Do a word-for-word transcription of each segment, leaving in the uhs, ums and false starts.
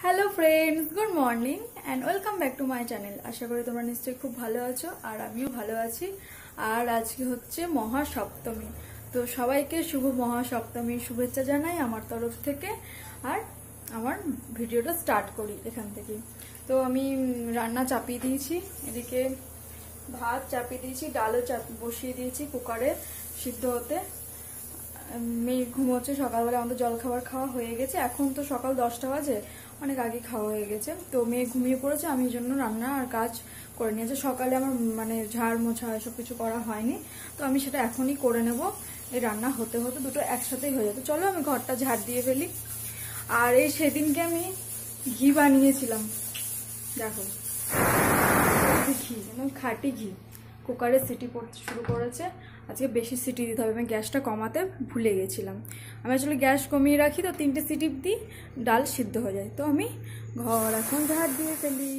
Hello friends good morning and welcome back to my channel. आशा करी तुम्हारा निश्चय खूब भालो आछो और आमिও भालो आছি। আর আজকে হচ্ছে মহাসপ্তমী, তো সবাইকে শুভ মহাসপ্তমীর শুভেচ্ছা জানাই আমার তরফ থেকে। আর আমার ভিডিওটা স্টার্ট করি এখান থেকে। তো আমি রান্না চাপিয়ে দিয়েছি, এদিকে ভাত চাপিয়ে দিয়েছি, ডালও চাপ বসিয়ে দিয়েছি কুকারে সিদ্ধ হতে। মেয়ে ঘুমোচ্ছে, সকালবেলা আমাদের জলখাবার খাওয়া হয়ে গেছে। এখন তো সকাল দশটা বাজে, অনেক আগে খাওয়া হয়ে গেছে। তো মেয়ে ঘুমিয়ে পড়েছে, আমি এই জন্য রান্না আর কাজ করে নিয়েছি। সকালে আমার মানে ঝাড় মোছা এসব কিছু করা হয়নি, তো আমি সেটা এখনই করে নেব। এই রান্না হতে হতে দুটো একসাথেই হয়ে যেত। চলো আমি ঘরটা ঝাড় দিয়ে ফেলি। আর এই সেদিনকে আমি ঘি বানিয়েছিলাম, দেখো ঘি, একদম খাঁটি ঘি। কুকারে সিটি পড়তে শুরু করেছে, আজকে বেশি সিটি দিতে হবে। আমি গ্যাসটা কমাতে ভুলে গেছিলাম। আমি আসলে গ্যাস কমিয়ে রাখি, তো তিনটে সিটি দিই ডাল সিদ্ধ হয়ে যায়। তো আমি ঘর এখন ঝাড় দিয়ে ফেলি।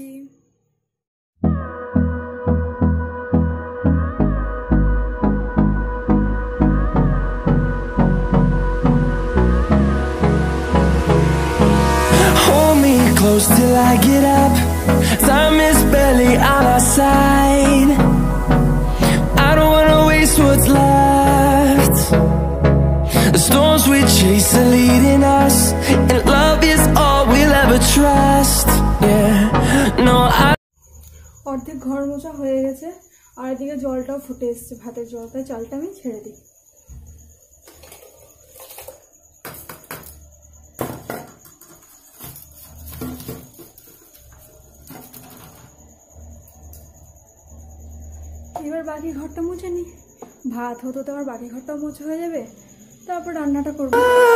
Hold me close till I get up. Time is barely on our side. I don't wanna waste what's left. The storms we chase are leading us, and love is all we'll ever trust. Yeah, no I অর্ধেক ঘর মোছা হয়ে গেছে, আর এদিকে জলটাও ফুটে এসছে, ভাতের জলটা। চালটা আমি ছেড়ে দিই। এবার বাকি ঘরটা মুছে নি, ভাত হতো তো আমার বাকি ঘরটাও মুছে হয়ে যাবে, তারপর রান্নাটা করবো।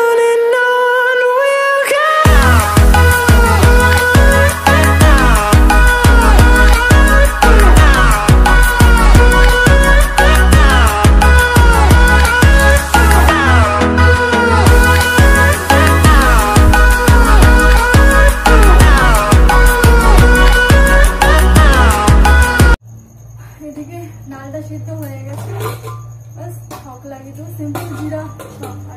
এদিকে ডালটা সিদ্ধ হয়ে গেছে, বাস ছক লাগিয়ে দেবো। সিম্পল জিরা ছক আর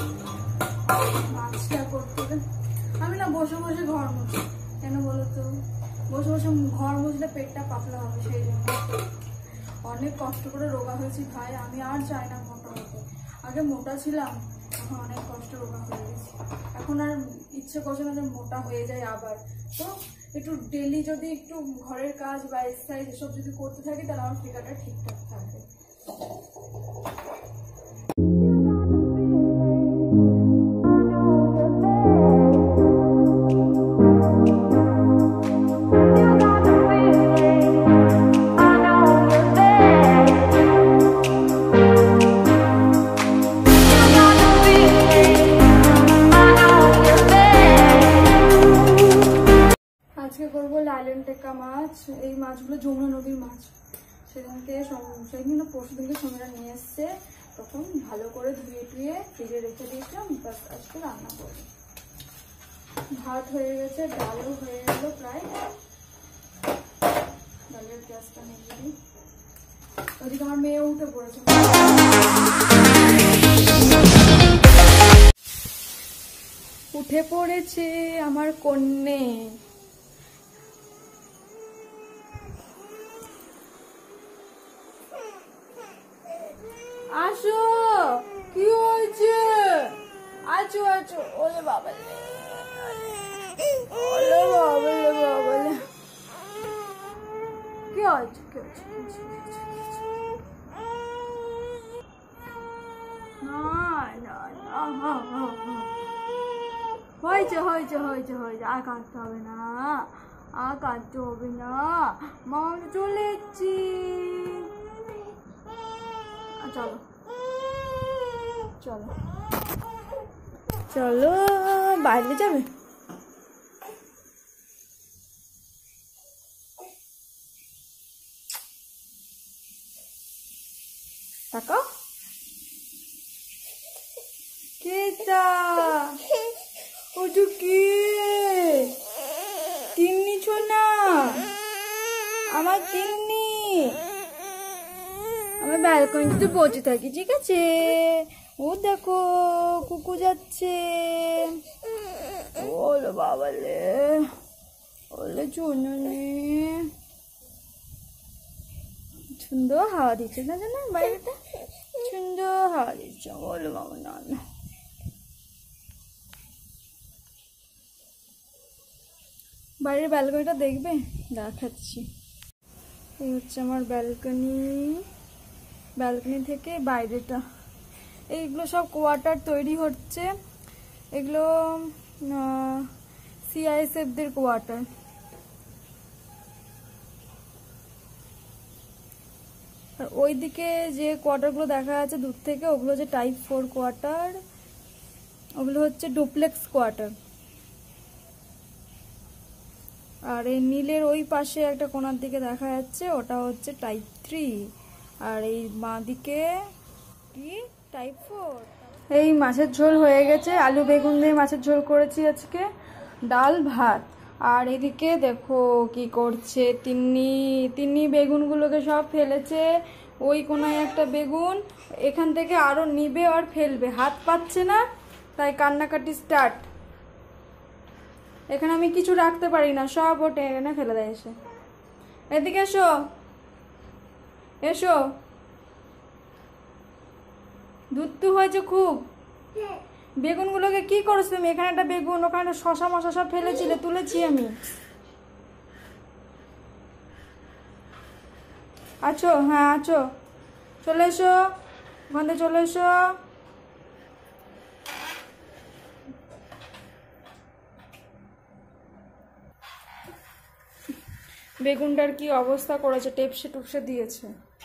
মাছটা করতে হবে। আমি না বসে বসে ঘর মুছি, কেন বলো তো? বসে বসে ঘর মুছলে পেটটা পাতলা হবে, সেই জন্য। অনেক কষ্ট করে রোগা হয়েছি ভাই, আমি আর চাই না মোটা হতে। আগে মোটা ছিলাম, এখন অনেক কষ্ট রোগা হয়ে গেছি। এখন আর ইচ্ছে করছে না যে মোটা হয়ে যায় আবার। তো একটু ডেলি যদি একটু ঘরের কাজ বা এক্সারসাইজ এসব যদি করতে থাকি, তাহলে আমার ফিগারটা ঠিকঠাক থাকবে। আজকে করবো লাইলেন টেকা মাছ। এই মাছগুলো যমুনা নদীর মাছ। সেদিনকে সেদিন পরশু দিনকে সমীরা নিয়ে এসছে, তখন ভালো করে ধুয়ে টুয়ে ফ্রিজে রেখে দিয়েছিলাম। বাস আজকে রান্না করবো। ভাত হয়ে গেছে, ডালও হয়ে গেল প্রায়। ডালের গ্যাসটা নিয়ে দিই। ওদিকে আমার মেয়ে উঠে পড়েছে, উঠে পড়েছে আমার কন্যে। আসো, কি হয়েছে? আছো আছো। ওলে বাবালে, ওলে বাবালে বাবালে, কি হয়েছে? কি হয়েছে? না না না, হয়েছে হয়েছে হয়েছে হয়েছে। আর কাঁদতে হবে না, আর কাঁদতে হবে না। মা চলে এসছি, চলো চলো চলো, বাইরে যাবে? তাকাও, কেতা ওটু কি? তিন্নি ছোনা, আমার তিন্নি। আমি ব্যালকনিতে বসে থাকি, ঠিক আছে? ও দেখো কুকু যাচ্ছে। ওলে বাবালে, ওলে চুনুনি, সুন্দর হাওয়া দিচ্ছে না জানো বাইরেটা, সুন্দর হাওয়া দিচ্ছে। ওলে বাবা না না, বাইরের ব্যালকনিটা দেখবে, দেখাচ্ছি। এই হচ্ছে আমার ব্যালকনি, ব্যালকনি থেকে বাইরেটা। এইগুলো সব কোয়ার্টার তৈরি হচ্ছে, এগুলো সিআইএসএফদের কোয়ার্টার। আর ওইদিকে যে কোয়ার্টারগুলো দেখা যাচ্ছে দূর থেকে, ওগুলো যে টাইপ ফোর কোয়ার্টার, ওগুলো হচ্ছে ডুপ্লেক্স কোয়ার্টার। আর এই নীলের ওই পাশে একটা কোণার দিকে দেখা যাচ্ছে, ওটা হচ্ছে টাইপ থ্রি। আর এই বাঁ দিকে কি টাইপ ফোর। এই মাছের ঝোল হয়ে গেছে, আলু বেগুন দিয়ে মাছের ঝোল করেছি আজকে, ডাল ভাত। আর এদিকে দেখো কি করছে তিন্নি, তিন্নি বেগুনগুলোকে সব ফেলেছে। ওই কোনায় একটা বেগুন, এখান থেকে আরো নিবে আর ফেলবে, হাত পাচ্ছে না, তাই কান্নাকাটি স্টার্ট। এখানে আমি কিছু রাখতে পারি না, সব ও টেনে ফেলে দেয় এসে। এদিকে এসো, এসো। দুধ হয়েছে খুব। বেগুনগুলোকে কি করছো তুমি? এখানে একটা বেগুন, ওখানে শশা মশা সব ফেলেছিলে, তুলেছি আমি। আছো? হ্যাঁ আছো, চলে এসো, ওখান থেকে চলে এসো। বেগুনটার কি অবস্থা করেছে, টেপসে টুপসে দিয়েছে।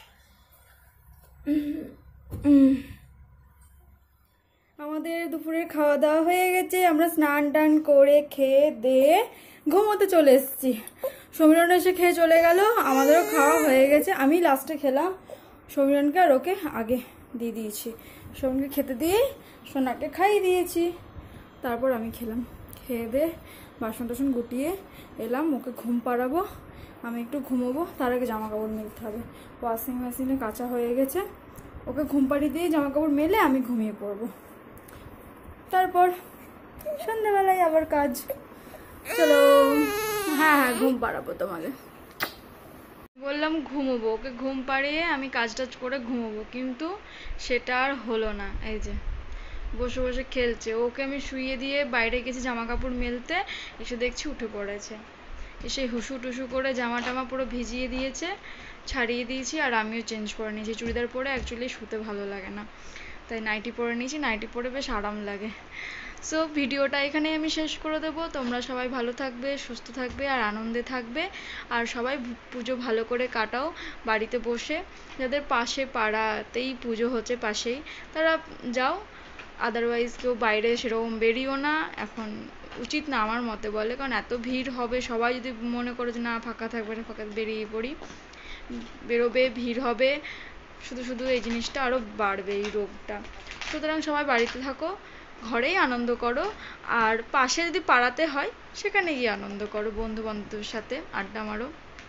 আমাদের দুপুরের খাওয়া দাওয়া হয়ে গেছে, আমরা স্নান টান করে খেয়ে দিয়ে ঘুমোতে চলে এসেছি। সমীরণ এসে খেয়ে চলে গেল, আমাদেরও খাওয়া হয়ে গেছে। আমি লাস্টে খেলাম, সমীরণকে আর ওকে আগে দিয়ে দিয়েছি। সমীরণকে খেতে দিয়ে সোনাকে খাইয়ে দিয়েছি, তারপর আমি খেলাম। খেয়ে দিয়ে বাসন টাসন গুটিয়ে এলাম, ওকে ঘুম পাড়াবো, আমি একটু ঘুমোবো। তার আগে জামা কাপড় মেলতে হবে, ওয়াশিং মেশিনে কাঁচা হয়ে গেছে। ওকে ঘুম পাড়িয়ে দিয়ে জামা কাপড় মেলে আমি ঘুমিয়ে পড়বো, তারপর সন্ধ্যাবেলায় আবার কাজ। চলো, হ্যাঁ হ্যাঁ ঘুম পাড়াবো তোমাকে। বললাম ঘুমোবো, ওকে ঘুম পাড়িয়ে আমি কাজ টাজ করে ঘুমোবো, কিন্তু সেটা আর হলো না। এই যে বসে বসে খেলছে। ওকে আমি শুইয়ে দিয়ে বাইরে গেছি জামা কাপড় মেলতে, এসে দেখছি উঠে পড়েছে। এসে হুসু টুসু করে জামা টামা পুরো ভিজিয়ে দিয়েছে, ছাড়িয়ে দিয়েছি। আর আমিও চেঞ্জ করে নিয়েছি, চুড়িদার পরে অ্যাকচুয়ালি শুতে ভালো লাগে না, তাই নাইটি পরে নিয়েছি। নাইটি পরে বেশ আরাম লাগে। সো ভিডিওটা এখানে আমি শেষ করে দেবো। তোমরা সবাই ভালো থাকবে, সুস্থ থাকবে আর আনন্দে থাকবে। আর সবাই পুজো ভালো করে কাটাও বাড়িতে বসে। যাদের পাশে পাড়াতেই পুজো হচ্ছে পাশেই, তারা যাও। আদারওয়াইজ কেউ বাইরে সেরকম বেরিও না, এখন উচিত না আমার মতে বলে, কারণ এত ভিড় হবে। সবাই যদি মনে করো যে না ফাঁকা থাকবে না, ফাঁকা বেরিয়ে পড়ি, বেরোবে, ভিড় হবে, শুধু শুধু এই জিনিসটা আরও বাড়বে, এই রোগটা। সুতরাং সবাই বাড়িতে থাকো, ঘরেই আনন্দ করো। আর পাশে যদি পাড়াতে হয় সেখানে গিয়ে আনন্দ করো, বন্ধু বান্ধবের সাথে আড্ডা মারো।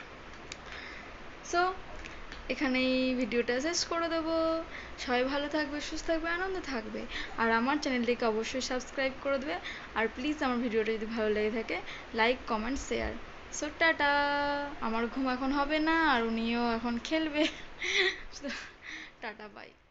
সো এখানেই ভিডিওটা শেষ করে দেবো। সবাই ভালো থাকবে, সুস্থ থাকবে, আনন্দ থাকবে। আর আমার চ্যানেলটিকে অবশ্যই সাবস্ক্রাইব করে দেবে। আর প্লিজ আমার ভিডিওটা যদি ভালো লেগে থাকে like comment share. So tata. আমার ঘুম এখন হবে না, আর উনিও এখন খেলবে। Tata by.